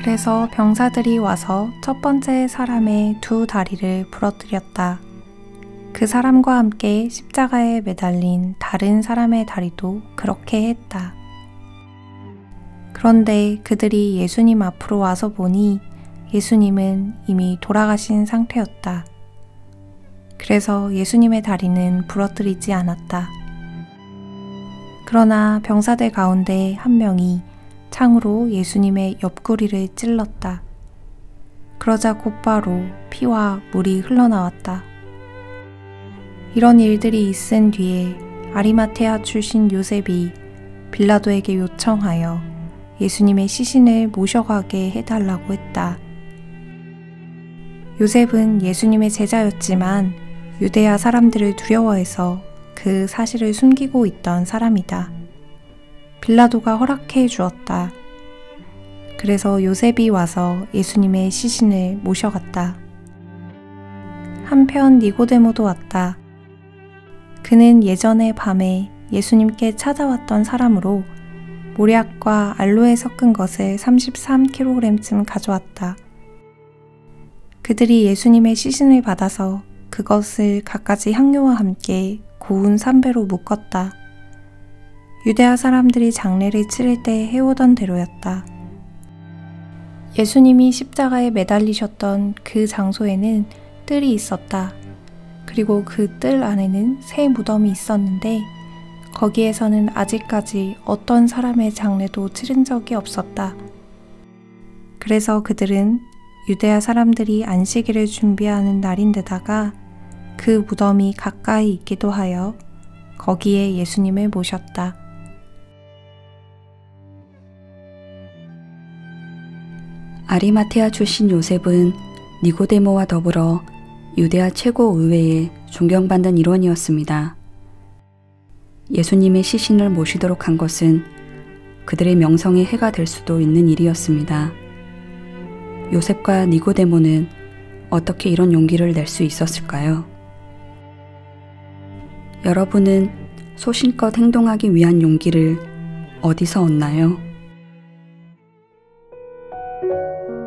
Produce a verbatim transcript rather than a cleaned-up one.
그래서 병사들이 와서 첫 번째 사람의 두 다리를 부러뜨렸다. 그 사람과 함께 십자가에 매달린 다른 사람의 다리도 그렇게 했다. 그런데 그들이 예수님 앞으로 와서 보니 예수님은 이미 돌아가신 상태였다. 그래서 예수님의 다리는 부러뜨리지 않았다. 그러나 병사들 가운데 한 명이 창으로 예수님의 옆구리를 찔렀다. 그러자 곧바로 피와 물이 흘러나왔다. 이런 일들이 있은 뒤에 아리마테아 출신 요셉이 빌라도에게 요청하여 예수님의 시신을 모셔가게 해달라고 했다. 요셉은 예수님의 제자였지만 유대야 사람들을 두려워해서 그 사실을 숨기고 있던 사람이다. 빌라도가 허락해 주었다. 그래서 요셉이 와서 예수님의 시신을 모셔갔다. 한편 니고데모도 왔다. 그는 예전에 밤에 예수님께 찾아왔던 사람으로 모략과 알로에 섞은 것을 삼십삼 킬로그램쯤 가져왔다. 그들이 예수님의 시신을 받아서 그것을 갖가지 향료와 함께 고운 삼배로 묶었다. 유대아 사람들이 장례를 치를 때 해오던 대로였다. 예수님이 십자가에 매달리셨던 그 장소에는 뜰이 있었다. 그리고 그 뜰 안에는 새 무덤이 있었는데 거기에서는 아직까지 어떤 사람의 장례도 치른 적이 없었다. 그래서 그들은 유대아 사람들이 안식일을 준비하는 날인데다가 그 무덤이 가까이 있기도 하여 거기에 예수님을 모셨다. 아리마테아 출신 요셉은 니고데모와 더불어 유대아 최고의회에 존경받는 일원이었습니다. 예수님의 시신을 모시도록 한 것은 그들의 명성에 해가 될 수도 있는 일이었습니다. 요셉과 니고데모는 어떻게 이런 용기를 낼 수 있었을까요? 여러분은 소신껏 행동하기 위한 용기를 어디서 얻나요?